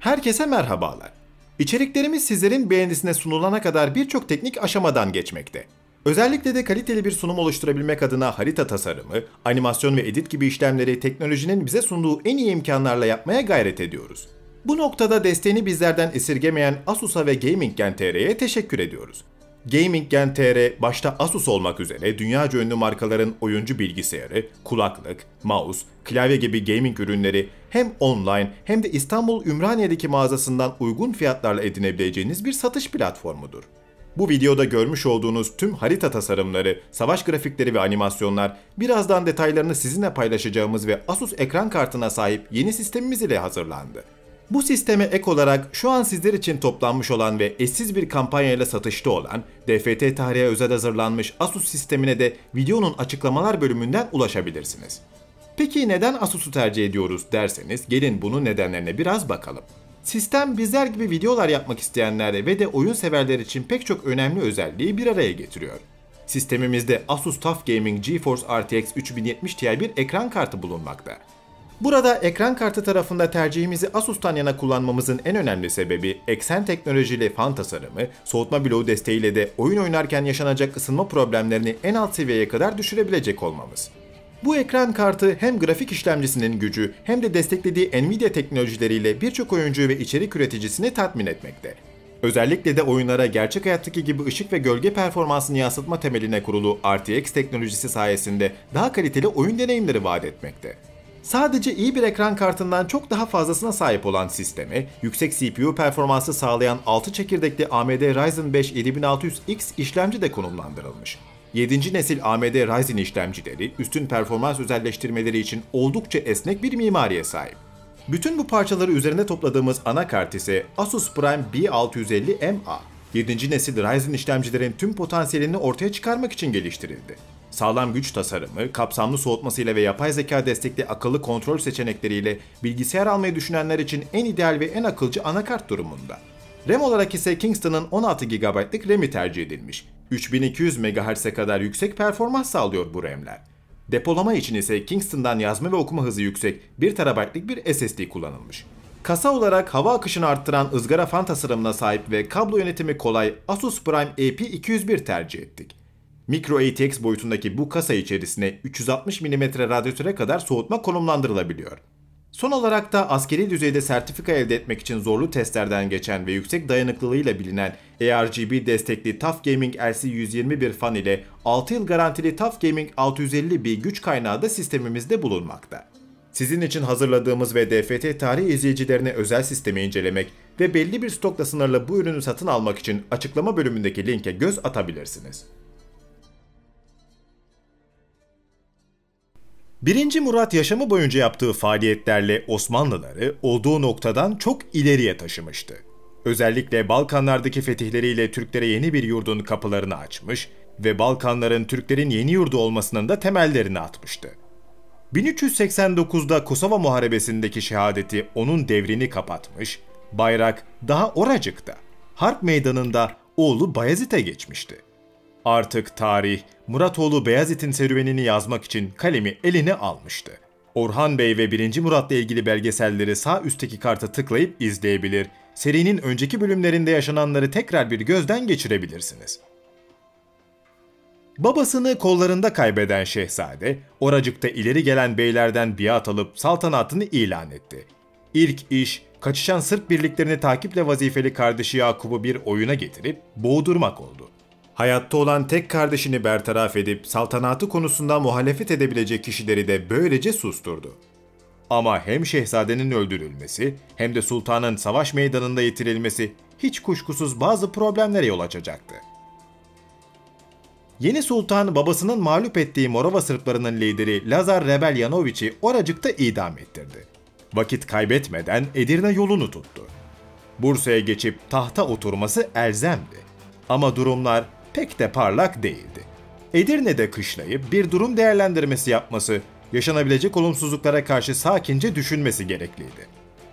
Herkese merhabalar. İçeriklerimiz sizlerin beğenisine sunulana kadar birçok teknik aşamadan geçmekte. Özellikle de kaliteli bir sunum oluşturabilmek adına harita tasarımı, animasyon ve edit gibi işlemleri teknolojinin bize sunduğu en iyi imkanlarla yapmaya gayret ediyoruz. Bu noktada desteğini bizlerden esirgemeyen Asus'a ve Gaming Gen TR'ye teşekkür ediyoruz. Gaming Gen TR başta Asus olmak üzere dünyaca ünlü markaların oyuncu bilgisayarı, kulaklık, mouse, klavye gibi gaming ürünleri hem online hem de İstanbul Ümraniye'deki mağazasından uygun fiyatlarla edinebileceğiniz bir satış platformudur. Bu videoda görmüş olduğunuz tüm harita tasarımları, savaş grafikleri ve animasyonlar birazdan detaylarını sizinle paylaşacağımız ve Asus ekran kartına sahip yeni sistemimiz ile hazırlandı. Bu sisteme ek olarak şu an sizler için toplanmış olan ve eşsiz bir kampanyayla satışta olan DFT tarihe özel hazırlanmış Asus sistemine de videonun açıklamalar bölümünden ulaşabilirsiniz. Peki neden Asus'u tercih ediyoruz derseniz gelin bunun nedenlerine biraz bakalım. Sistem bizler gibi videolar yapmak isteyenler ve de oyun severler için pek çok önemli özelliği bir araya getiriyor. Sistemimizde Asus TUF Gaming GeForce RTX 3070 Ti bir ekran kartı bulunmakta. Burada ekran kartı tarafında tercihimizi Asus'tan yana kullanmamızın en önemli sebebi eksen teknolojili fan tasarımı, soğutma bloğu desteğiyle de oyun oynarken yaşanacak ısınma problemlerini en alt seviyeye kadar düşürebilecek olmamız. Bu ekran kartı hem grafik işlemcisinin gücü hem de desteklediği Nvidia teknolojileriyle birçok oyuncu ve içerik üreticisini tatmin etmekte. Özellikle de oyunlara gerçek hayattaki gibi ışık ve gölge performansını yansıtma temeline kurulu RTX teknolojisi sayesinde daha kaliteli oyun deneyimleri vaat etmekte. Sadece iyi bir ekran kartından çok daha fazlasına sahip olan sisteme, yüksek CPU performansı sağlayan 6 çekirdekli AMD Ryzen 5 7600X işlemci de konumlandırılmış. 7. nesil AMD Ryzen işlemcileri, üstün performans özelleştirmeleri için oldukça esnek bir mimariye sahip. Bütün bu parçaları üzerine topladığımız anakart ise Asus Prime B650MA. 7. nesil Ryzen işlemcilerin tüm potansiyelini ortaya çıkarmak için geliştirildi. Sağlam güç tasarımı, kapsamlı soğutmasıyla ve yapay zeka destekli akıllı kontrol seçenekleriyle bilgisayar almayı düşünenler için en ideal ve en akılcı anakart durumunda. RAM olarak ise Kingston'ın 16 GB'lık RAM'i tercih edilmiş. 3200 MHz'e kadar yüksek performans sağlıyor bu RAM'ler. Depolama için ise Kingston'dan yazma ve okuma hızı yüksek 1 TB'lık bir SSD kullanılmış. Kasa olarak hava akışını arttıran ızgara fan tasarımına sahip ve kablo yönetimi kolay Asus Prime AP201 tercih ettik. Micro ATX boyutundaki bu kasa içerisine 360 mm radyatöre kadar soğutma konumlandırılabiliyor. Son olarak da askeri düzeyde sertifika elde etmek için zorlu testlerden geçen ve yüksek dayanıklılığıyla bilinen ARGB destekli TUF Gaming LC121 fan ile 6 yıl garantili TUF Gaming 650B güç kaynağı da sistemimizde bulunmakta. Sizin için hazırladığımız ve DFT tarih izleyicilerine özel sistemi incelemek ve belli bir stokla sınırlı bu ürünü satın almak için açıklama bölümündeki linke göz atabilirsiniz. 1. Murat yaşamı boyunca yaptığı faaliyetlerle Osmanlıları olduğu noktadan çok ileriye taşımıştı. Özellikle Balkanlardaki fetihleriyle Türklere yeni bir yurdun kapılarını açmış ve Balkanların Türklerin yeni yurdu olmasının da temellerini atmıştı. 1389'da Kosova Muharebesi'ndeki şehadeti onun devrini kapatmış, bayrak daha oracıkta, Harp Meydanı'nda oğlu Bayezid'e geçmişti. Artık tarih, Muratoğlu Beyazıt'ın serüvenini yazmak için kalemi eline almıştı. Orhan Bey ve 1. Murat'la ilgili belgeselleri sağ üstteki karta tıklayıp izleyebilir, serinin önceki bölümlerinde yaşananları tekrar bir gözden geçirebilirsiniz. Babasını kollarında kaybeden şehzade, oracıkta ileri gelen beylerden biat alıp saltanatını ilan etti. İlk iş, kaçışan Sırp birliklerini takiple vazifeli kardeşi Yakup'u bir oyuna getirip boğdurmak oldu. Hayatta olan tek kardeşini bertaraf edip saltanatı konusunda muhalefet edebilecek kişileri de böylece susturdu. Ama hem şehzadenin öldürülmesi hem de sultanın savaş meydanında yitirilmesi hiç kuşkusuz bazı problemlere yol açacaktı. Yeni sultan babasının mağlup ettiği Morava Sırplarının lideri Lazar Rebeljanovic'i oracıkta idam ettirdi. Vakit kaybetmeden Edirne yolunu tuttu. Bursa'ya geçip tahta oturması elzemdi. Ama durumlar pek de parlak değildi. Edirne'de kışlayıp bir durum değerlendirmesi yapması, yaşanabilecek olumsuzluklara karşı sakince düşünmesi gerekliydi.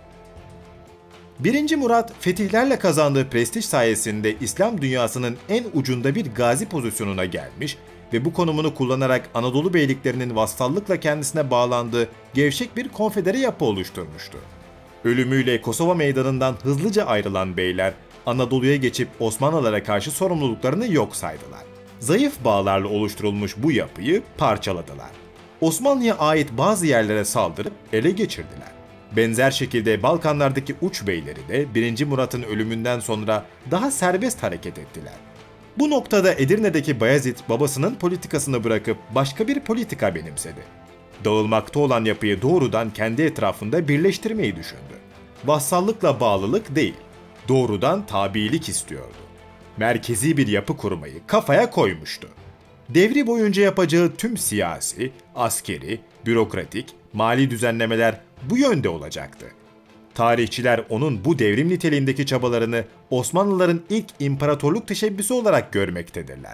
1. Murat, fetihlerle kazandığı prestij sayesinde İslam dünyasının en ucunda bir gazi pozisyonuna gelmiş ve bu konumunu kullanarak Anadolu beyliklerinin vassallıkla kendisine bağlandığı gevşek bir konfedere yapı oluşturmuştu. Ölümüyle Kosova meydanından hızlıca ayrılan beyler, Anadolu'ya geçip Osmanlılara karşı sorumluluklarını yok saydılar. Zayıf bağlarla oluşturulmuş bu yapıyı parçaladılar. Osmanlı'ya ait bazı yerlere saldırıp ele geçirdiler. Benzer şekilde Balkanlardaki uç beyleri de 1. Murat'ın ölümünden sonra daha serbest hareket ettiler. Bu noktada Edirne'deki Bayezid babasının politikasını bırakıp başka bir politika benimsedi. Dağılmakta olan yapıyı doğrudan kendi etrafında birleştirmeyi düşündü. Vassallıkla bağlılık değil, doğrudan tabilik istiyordu. Merkezi bir yapı kurmayı kafaya koymuştu. Devri boyunca yapacağı tüm siyasi, askeri, bürokratik, mali düzenlemeler bu yönde olacaktı. Tarihçiler onun bu devrim niteliğindeki çabalarını Osmanlıların ilk imparatorluk teşebbüsü olarak görmektedirler.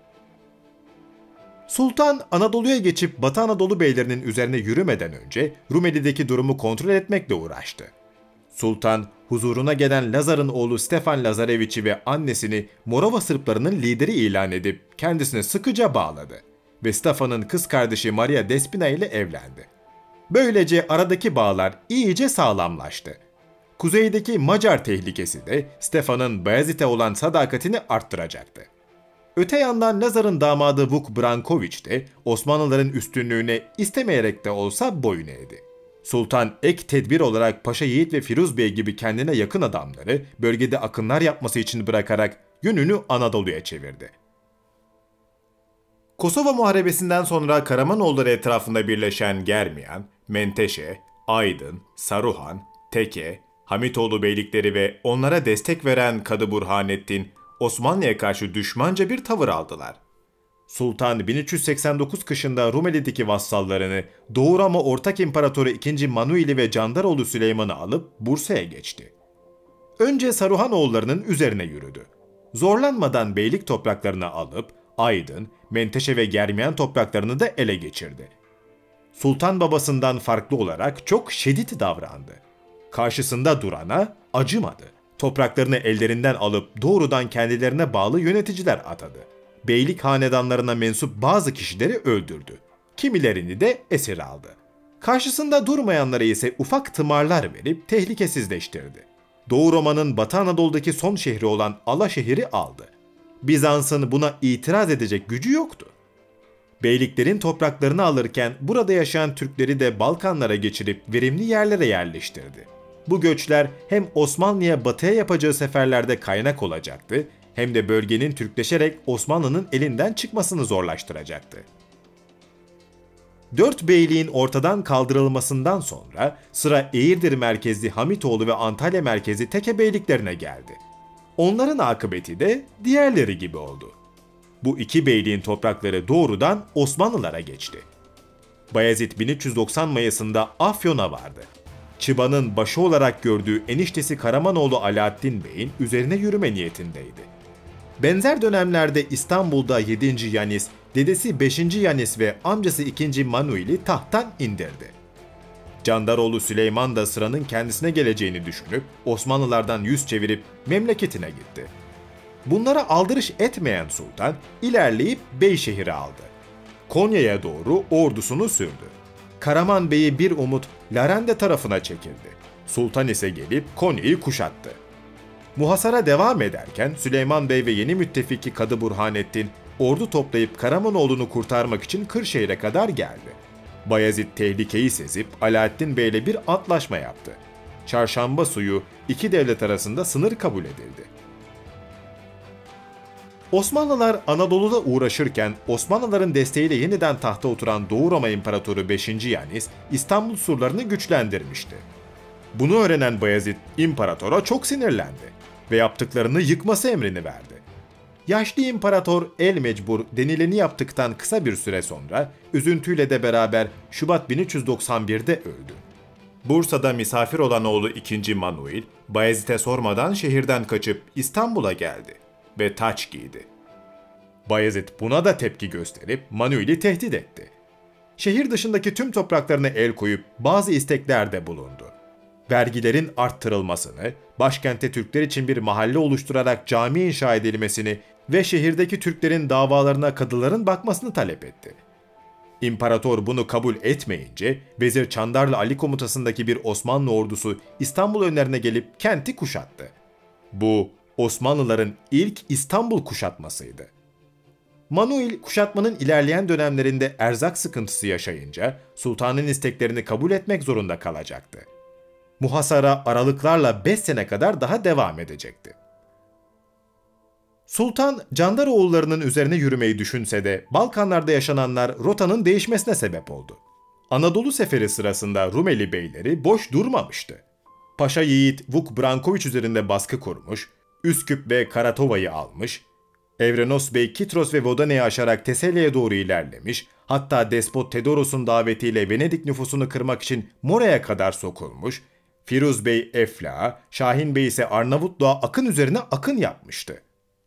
Sultan, Anadolu'ya geçip Batı Anadolu beylerinin üzerine yürümeden önce Rumeli'deki durumu kontrol etmekle uğraştı. Sultan, huzuruna gelen Lazar'ın oğlu Stefan Lazareviç'i ve annesini Morava Sırplarının lideri ilan edip kendisine sıkıca bağladı ve Stefan'ın kız kardeşi Maria Despina ile evlendi. Böylece aradaki bağlar iyice sağlamlaştı. Kuzeydeki Macar tehlikesi de Stefan'ın Bayezid'e olan sadakatini arttıracaktı. Öte yandan Lazar'ın damadı Vuk Branković de Osmanlıların üstünlüğüne istemeyerek de olsa boyun eğdi. Sultan ek tedbir olarak Paşa Yiğit ve Firuz Bey gibi kendine yakın adamları bölgede akınlar yapması için bırakarak yönünü Anadolu'ya çevirdi. Kosova Muharebesi'nden sonra Karamanoğulları etrafında birleşen Germiyan, Menteşe, Aydın, Saruhan, Teke, Hamitoğlu beylikleri ve onlara destek veren Kadı Burhanettin, Osmanlı'ya karşı düşmanca bir tavır aldılar. Sultan 1389 kışında Rumeli'deki vassallarını Doğu Roma Ortak İmparatoru II. Manuili ve Candaroğlu Süleyman'ı alıp Bursa'ya geçti. Önce Saruhanoğullarının üzerine yürüdü. Zorlanmadan beylik topraklarını alıp Aydın, Menteşe ve Germiyan topraklarını da ele geçirdi. Sultan babasından farklı olarak çok şiddet davrandı. Karşısında durana acımadı. Topraklarını ellerinden alıp doğrudan kendilerine bağlı yöneticiler atadı. Beylik hanedanlarına mensup bazı kişileri öldürdü. Kimilerini de esir aldı. Karşısında durmayanlara ise ufak tımarlar verip tehlikesizleştirdi. Doğu Roma'nın Batı Anadolu'daki son şehri olan Alaşehir'i aldı. Bizans'ın buna itiraz edecek gücü yoktu. Beyliklerin topraklarını alırken burada yaşayan Türkleri de Balkanlara geçirip verimli yerlere yerleştirdi. Bu göçler hem Osmanlı'ya batıya yapacağı seferlerde kaynak olacaktı, hem de bölgenin Türkleşerek Osmanlı'nın elinden çıkmasını zorlaştıracaktı. Dört beyliğin ortadan kaldırılmasından sonra sıra Eğirdir merkezli Hamitoğlu ve Antalya merkezli Teke beyliklerine geldi. Onların akıbeti de diğerleri gibi oldu. Bu iki beyliğin toprakları doğrudan Osmanlılara geçti. Bayezid 1390 Mayıs'ında Afyon'a vardı. Çıban'ın başı olarak gördüğü eniştesi Karamanoğlu Alaaddin Bey'in üzerine yürüme niyetindeydi. Benzer dönemlerde İstanbul'da 7. Yanis, dedesi 5. Yanis ve amcası 2. Manuil'i tahttan indirdi. Candaroğlu Süleyman da sıranın kendisine geleceğini düşünüp Osmanlılardan yüz çevirip memleketine gitti. Bunlara aldırış etmeyen sultan ilerleyip Beyşehir'i aldı. Konya'ya doğru ordusunu sürdü. Karaman Bey'i bir umut Larende tarafına çekildi. Sultan ise gelip Konya'yı kuşattı. Muhasara devam ederken Süleyman Bey ve yeni müttefiki Kadı Burhanettin ordu toplayıp Karamanoğlu'nu kurtarmak için Kırşehir'e kadar geldi. Bayezid tehlikeyi sezip Alaaddin Bey'le bir antlaşma yaptı. Çarşamba suyu iki devlet arasında sınır kabul edildi. Osmanlılar Anadolu'da uğraşırken Osmanlıların desteğiyle yeniden tahta oturan Doğu Roma İmparatoru 5. Yanis İstanbul surlarını güçlendirmişti. Bunu öğrenen Bayezid imparatora çok sinirlendi ve yaptıklarını yıkması emrini verdi. Yaşlı imparator el mecbur denileni yaptıktan kısa bir süre sonra üzüntüyle de beraber Şubat 1391'de öldü. Bursa'da misafir olan oğlu 2. Manuil, Bayezid'e sormadan şehirden kaçıp İstanbul'a geldi ve taç giydi. Bayezid buna da tepki gösterip Manuil'i tehdit etti. Şehir dışındaki tüm topraklarına el koyup bazı isteklerde bulundu. Vergilerin arttırılmasını, başkentte Türkler için bir mahalle oluşturarak cami inşa edilmesini ve şehirdeki Türklerin davalarına kadıların bakmasını talep etti. İmparator bunu kabul etmeyince Vezir Çandarlı Ali komutasındaki bir Osmanlı ordusu İstanbul önlerine gelip kenti kuşattı. Bu Osmanlıların ilk İstanbul kuşatmasıydı. Manuel kuşatmanın ilerleyen dönemlerinde erzak sıkıntısı yaşayınca sultanın isteklerini kabul etmek zorunda kalacaktı. Muhasara aralıklarla 5 sene kadar daha devam edecekti. Sultan, Candaroğullarının üzerine yürümeyi düşünse de Balkanlarda yaşananlar rotanın değişmesine sebep oldu. Anadolu seferi sırasında Rumeli beyleri boş durmamıştı. Paşa yiğit Vuk Brankoviç üzerinde baskı kurmuş, Üsküp ve Karatova'yı almış, Evrenos Bey Kitros ve Vodane'yi aşarak Teselya'ya doğru ilerlemiş, hatta Despot Theodoros'un davetiyle Venedik nüfusunu kırmak için Mora'ya kadar sokulmuş, Firuz Bey Eflak'a, Şahin Bey ise Arnavutluğa akın üzerine akın yapmıştı.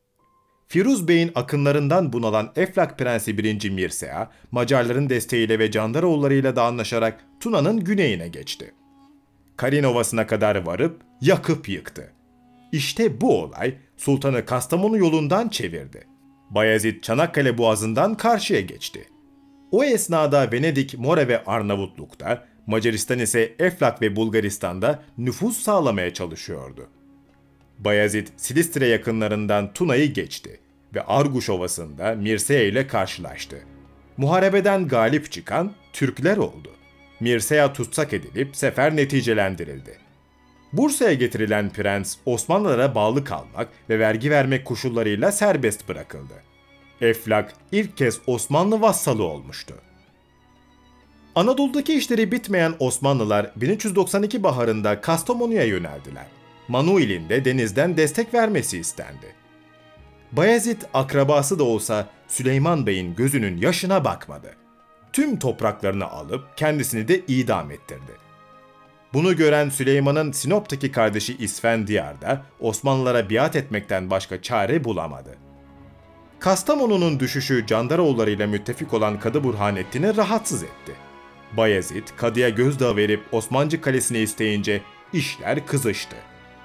Firuz Bey'in akınlarından bunalan Eflak Prensi 1. Mirsea, Macarların desteğiyle ve Candaroğullarıyla da anlaşarak Tuna'nın güneyine geçti. Karin Ovası'na kadar varıp yakıp yıktı. İşte bu olay Sultan'ı Kastamonu yolundan çevirdi. Bayezid Çanakkale Boğazı'ndan karşıya geçti. O esnada Venedik, Mora ve Arnavutluk'ta, Macaristan ise Eflak ve Bulgaristan'da nüfuz sağlamaya çalışıyordu. Bayezid, Silistre yakınlarından Tuna'yı geçti ve Arguş Ovası'nda Mirsea ile karşılaştı. Muharebeden galip çıkan Türkler oldu. Mirsea tutsak edilip sefer neticelendirildi. Bursa'ya getirilen prens, Osmanlılara bağlı kalmak ve vergi vermek koşullarıyla serbest bırakıldı. Eflak ilk kez Osmanlı vassalı olmuştu. Anadolu'daki işleri bitmeyen Osmanlılar 1392 baharında Kastamonu'ya yöneldiler. Manuel'in de denizden destek vermesi istendi. Bayezid akrabası da olsa Süleyman Bey'in gözünün yaşına bakmadı. Tüm topraklarını alıp kendisini de idam ettirdi. Bunu gören Süleyman'ın Sinop'taki kardeşi İsfendiyar da Osmanlılara biat etmekten başka çare bulamadı. Kastamonu'nun düşüşü Candaroğullarıyla müttefik olan Kadı Burhanettin'i rahatsız etti. Bayezid, kadıya gözdağı verip Osmancık Kalesi'ni isteyince işler kızıştı.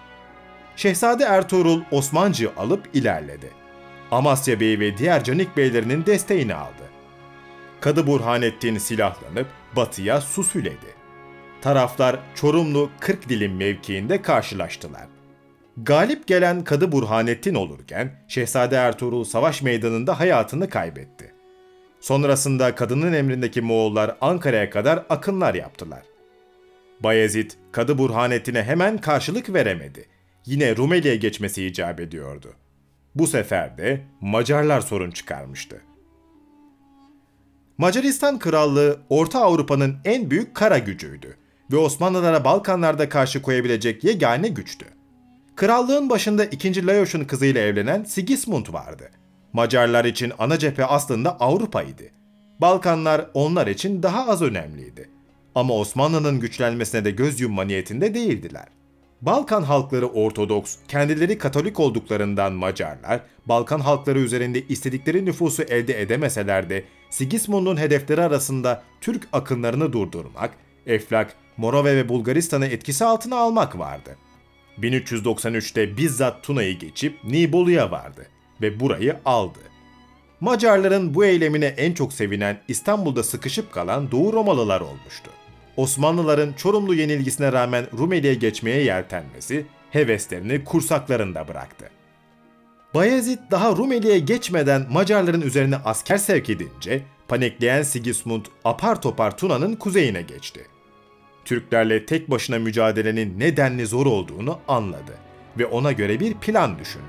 Şehzade Ertuğrul Osmancık'ı alıp ilerledi. Amasya Bey ve diğer Canik Beylerinin desteğini aldı. Kadı Burhanettin silahlanıp batıya su süledi. Taraflar Çorumlu Kırkdilim mevkiinde karşılaştılar. Galip gelen Kadı Burhanettin olurken Şehzade Ertuğrul savaş meydanında hayatını kaybetti. Sonrasında kadının emrindeki Moğollar Ankara'ya kadar akınlar yaptılar. Bayezid, Kadı Burhanettin'e hemen karşılık veremedi. Yine Rumeli'ye geçmesi icap ediyordu. Bu sefer de Macarlar sorun çıkarmıştı. Macaristan Krallığı, Orta Avrupa'nın en büyük kara gücüydü ve Osmanlılara Balkanlarda karşı koyabilecek yegane güçtü. Krallığın başında 2. Lajos'un kızıyla evlenen Sigismund vardı. Macarlar için ana cephe aslında Avrupa'ydı. Balkanlar onlar için daha az önemliydi. Ama Osmanlı'nın güçlenmesine de göz yumma niyetinde değildiler. Balkan halkları Ortodoks, kendileri Katolik olduklarından Macarlar, Balkan halkları üzerinde istedikleri nüfusu elde edemeseler de Sigismund'un hedefleri arasında Türk akınlarını durdurmak, Eflak, Morava ve Bulgaristan'ı etkisi altına almak vardı. 1393'te bizzat Tuna'yı geçip Nibolu'ya vardı ve burayı aldı. Macarların bu eylemine en çok sevinen İstanbul'da sıkışıp kalan Doğu Romalılar olmuştu. Osmanlıların Çorumlu yenilgisine rağmen Rumeli'ye geçmeye yeltenmesi heveslerini kursaklarında bıraktı. Bayezid daha Rumeli'ye geçmeden Macarların üzerine asker sevk edince panikleyen Sigismund apar topar Tuna'nın kuzeyine geçti. Türklerle tek başına mücadelenin ne denli zor olduğunu anladı ve ona göre bir plan düşündü.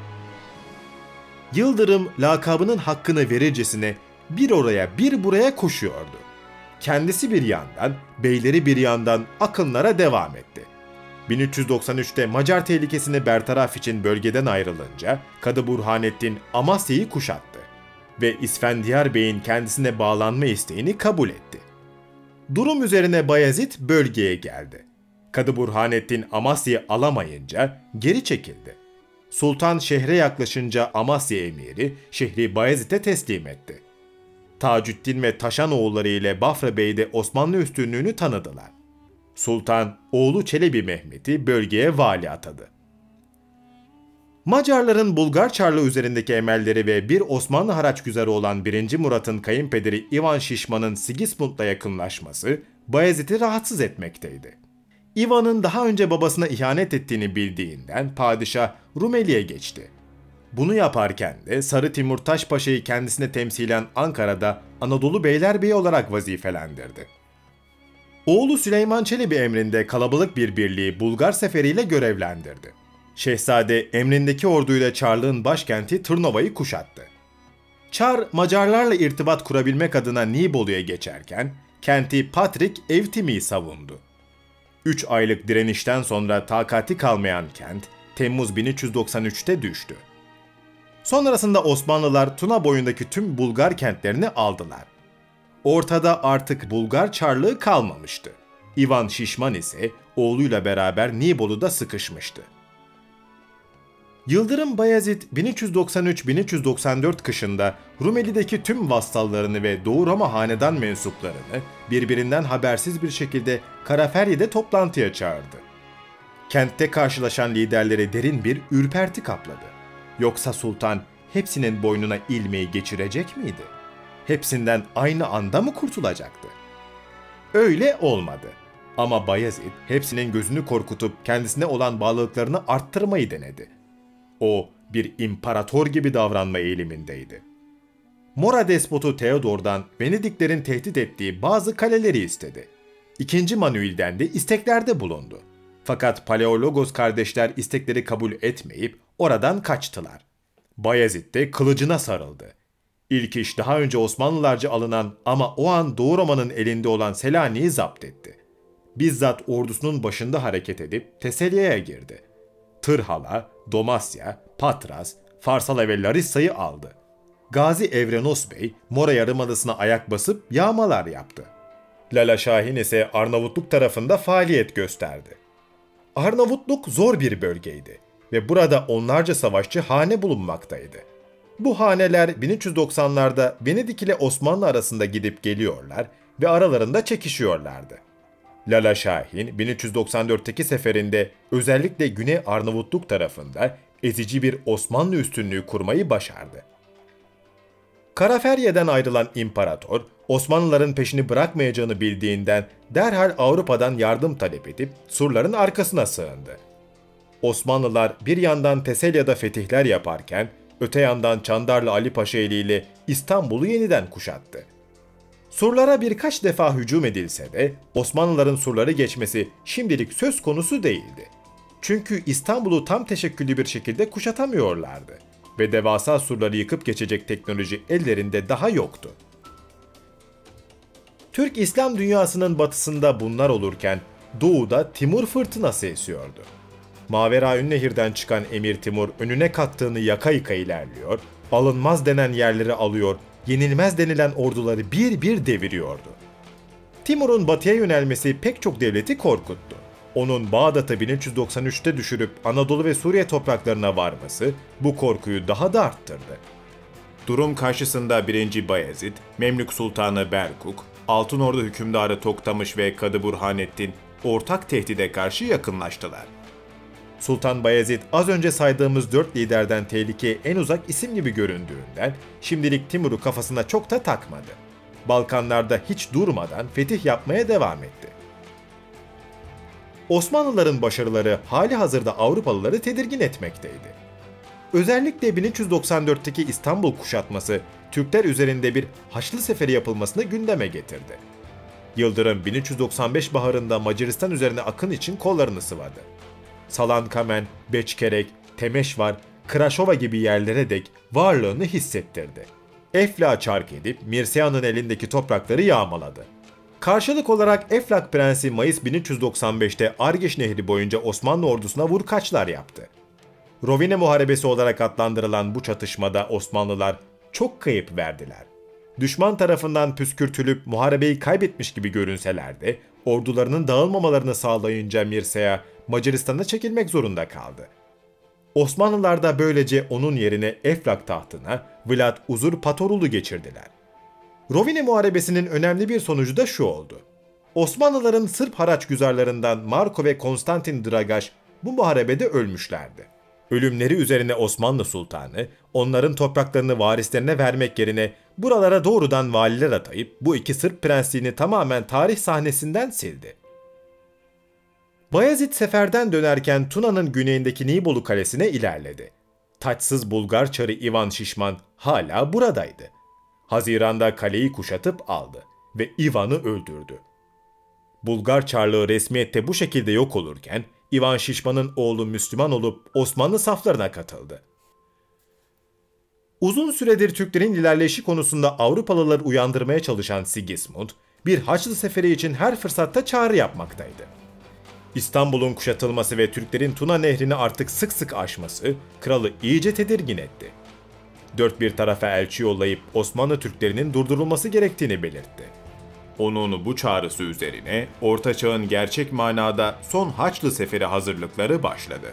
Yıldırım lakabının hakkını verircesine bir oraya bir buraya koşuyordu. Kendisi bir yandan, beyleri bir yandan akınlara devam etti. 1393'te Macar tehlikesini bertaraf için bölgeden ayrılınca Kadı Burhanettin Amasya'yı kuşattı ve İsfendiyar Bey'in kendisine bağlanma isteğini kabul etti. Durum üzerine Bayezid bölgeye geldi. Kadı Burhanettin Amasya'yı alamayınca geri çekildi. Sultan şehre yaklaşınca Amasya emiri şehri Bayezid'e teslim etti. Taceddin ve Taşanoğulları ile Bafra Bey de Osmanlı üstünlüğünü tanıdılar. Sultan, oğlu Çelebi Mehmet'i bölgeye vali atadı. Macarların Bulgar Çarlığı üzerindeki emelleri ve bir Osmanlı haraçgüzarı olan 1. Murat'ın kayınpederi Ivan Şişman'ın Sigismund'la yakınlaşması Bayezid'i rahatsız etmekteydi. Ivan'ın daha önce babasına ihanet ettiğini bildiğinden padişah Rumeli'ye geçti. Bunu yaparken de Sarı Timur Taşpaşa'yı kendisine temsilen Ankara'da Anadolu Beylerbeyi olarak vazifelendirdi. Oğlu Süleyman Çelebi emrinde kalabalık bir birliği Bulgar seferiyle görevlendirdi. Şehzade emrindeki orduyla Çarlığın başkenti Tırnova'yı kuşattı. Çar, Macarlarla irtibat kurabilmek adına Nibolu'ya geçerken, kenti Patrik Evtimi'yi savundu. 3 aylık direnişten sonra takati kalmayan kent, Temmuz 1393'te düştü. Sonrasında Osmanlılar Tuna boyundaki tüm Bulgar kentlerini aldılar. Ortada artık Bulgar Çarlığı kalmamıştı. Ivan Şişman ise oğluyla beraber Nibolu'da sıkışmıştı. Yıldırım Bayezid 1393-1394 kışında Rumeli'deki tüm vassallarını ve Doğu Roma hanedan mensuplarını birbirinden habersiz bir şekilde Karaferye'de toplantıya çağırdı. Kentte karşılaşan liderleri derin bir ürperti kapladı. Yoksa sultan hepsinin boynuna ilmeği geçirecek miydi? Hepsinden aynı anda mı kurtulacaktı? Öyle olmadı. Ama Bayezid hepsinin gözünü korkutup kendisine olan bağlılıklarını arttırmayı denedi. O bir imparator gibi davranma eğilimindeydi. Mora despotu Theodor'dan Venediklerin tehdit ettiği bazı kaleleri istedi. İkinci Manuel'den de isteklerde bulundu. Fakat Paleologos kardeşler istekleri kabul etmeyip oradan kaçtılar. Bayezid de kılıcına sarıldı. İlk iş daha önce Osmanlılarca alınan ama o an Doğu Roma'nın elinde olan Selanik'i zapt etti. Bizzat ordusunun başında hareket edip Teselya'ya girdi. Tırhala, Domasya, Patras, Farsala ve Larissa'yı aldı. Gazi Evrenos Bey, Mora Yarımadası'na ayak basıp yağmalar yaptı. Lala Şahin ise Arnavutluk tarafında faaliyet gösterdi. Arnavutluk zor bir bölgeydi ve burada onlarca savaşçı hane bulunmaktaydı. Bu haneler 1390'larda Venedik ile Osmanlı arasında gidip geliyorlar ve aralarında çekişiyorlardı. Lala Şahin 1394'teki seferinde özellikle Güney Arnavutluk tarafında ezici bir Osmanlı üstünlüğü kurmayı başardı. Karaferye'den ayrılan imparator, Osmanlıların peşini bırakmayacağını bildiğinden derhal Avrupa'dan yardım talep edip surların arkasına sığındı. Osmanlılar bir yandan Teselya'da fetihler yaparken, öte yandan Çandarlı Ali Paşa eliyle İstanbul'u yeniden kuşattı. Surlara birkaç defa hücum edilse de Osmanlıların surları geçmesi şimdilik söz konusu değildi. Çünkü İstanbul'u tam teşekküllü bir şekilde kuşatamıyorlardı ve devasa surları yıkıp geçecek teknoloji ellerinde daha yoktu. Türk İslam dünyasının batısında bunlar olurken doğuda Timur fırtınası esiyordu. Maveraün Nehir'den çıkan Emir Timur önüne kattığını yaka yıka ilerliyor, alınmaz denen yerleri alıyor, yenilmez denilen orduları bir bir deviriyordu. Timur'un batıya yönelmesi pek çok devleti korkuttu. Onun Bağdat'ı 1393'te düşürüp Anadolu ve Suriye topraklarına varması bu korkuyu daha da arttırdı. Durum karşısında 1. Bayezid, Memlük Sultanı Berkuk, Altınordu hükümdarı Toktamış ve Kadı Burhanettin ortak tehdide karşı yakınlaştılar. Sultan Bayezid az önce saydığımız 4 liderden tehlikeye en uzak isim gibi göründüğünden şimdilik Timur'u kafasına çok da takmadı. Balkanlarda hiç durmadan fetih yapmaya devam etti. Osmanlıların başarıları hali hazırda Avrupalıları tedirgin etmekteydi. Özellikle 1394'teki İstanbul kuşatması Türkler üzerinde bir Haçlı Seferi yapılmasını gündeme getirdi. Yıldırım 1395 baharında Macaristan üzerine akın için kollarını sıvadı. Salankamen, Beçkerek, Temeşvar, Kraşova gibi yerlere dek varlığını hissettirdi. Eflak'ı çark edip Mirsiya'nın elindeki toprakları yağmaladı. Karşılık olarak Eflak Prensi Mayıs 1395'te Argeş Nehri boyunca Osmanlı ordusuna vurkaçlar yaptı. Rovine Muharebesi olarak adlandırılan bu çatışmada Osmanlılar çok kayıp verdiler. Düşman tarafından püskürtülüp muharebeyi kaybetmiş gibi görünseler de ordularının dağılmamalarını sağlayınca Mircea Macaristan'a çekilmek zorunda kaldı. Osmanlılar da böylece onun yerine Eflak tahtına Vlad Uzurpatorul'u geçirdiler. Rovine Muharebesi'nin önemli bir sonucu da şu oldu. Osmanlıların Sırp haraçgüzarlarından Marko ve Konstantin Dragaş bu muharebede ölmüşlerdi. Ölümleri üzerine Osmanlı Sultanı, onların topraklarını varislerine vermek yerine buralara doğrudan valiler atayıp bu iki Sırp prensliğini tamamen tarih sahnesinden sildi. Bayezid seferden dönerken Tuna'nın güneyindeki Nibolu Kalesi'ne ilerledi. Taçsız Bulgar çarı Ivan Şişman hala buradaydı. Haziran'da kaleyi kuşatıp aldı ve Ivan'ı öldürdü. Bulgar Çarlığı resmiyette bu şekilde yok olurken, Ivan Şişman'ın oğlu Müslüman olup Osmanlı saflarına katıldı. Uzun süredir Türklerin ilerleyişi konusunda Avrupalıları uyandırmaya çalışan Sigismund, bir Haçlı seferi için her fırsatta çağrı yapmaktaydı. İstanbul'un kuşatılması ve Türklerin Tuna Nehri'ni artık sık sık aşması, kralı iyice tedirgin etti. Dört bir tarafa elçi yollayıp Osmanlı Türklerinin durdurulması gerektiğini belirtti. Onun bu çağrısı üzerine Orta Çağ'ın gerçek manada son Haçlı seferi hazırlıkları başladı.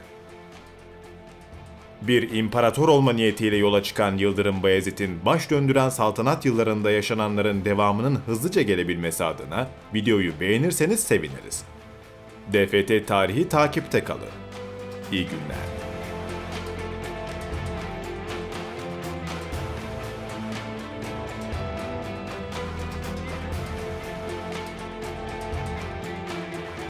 Bir imparator olma niyetiyle yola çıkan Yıldırım Bayezid'in baş döndüren saltanat yıllarında yaşananların devamının hızlıca gelebilmesi adına videoyu beğenirseniz seviniriz. DFT Tarihi takipte kalın. İyi günler.